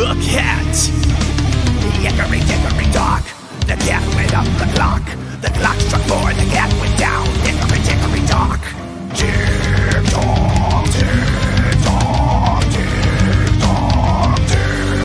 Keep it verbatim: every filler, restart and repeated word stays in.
A cat. Hickory dickory dock. The cat went up the clock. The clock